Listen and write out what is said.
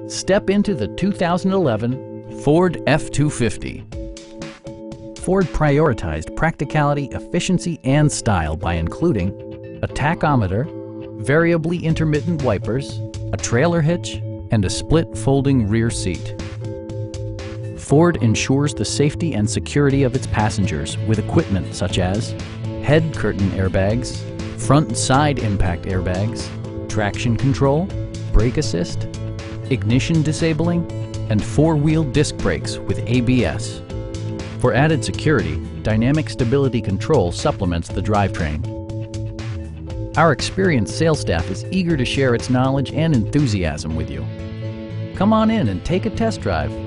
Step into the 2011 Ford F-250. Ford prioritized practicality, efficiency, and style by including a tachometer, variably intermittent wipers, a trailer hitch, and a split folding rear seat. Ford ensures the safety and security of its passengers with equipment such as head curtain airbags, front and side impact airbags, traction control, brake assist, ignition disabling, and four-wheel disc brakes with ABS. For added security, dynamic stability control supplements the drivetrain. Our experienced sales staff is eager to share its knowledge and enthusiasm with you. Come on in and take a test drive.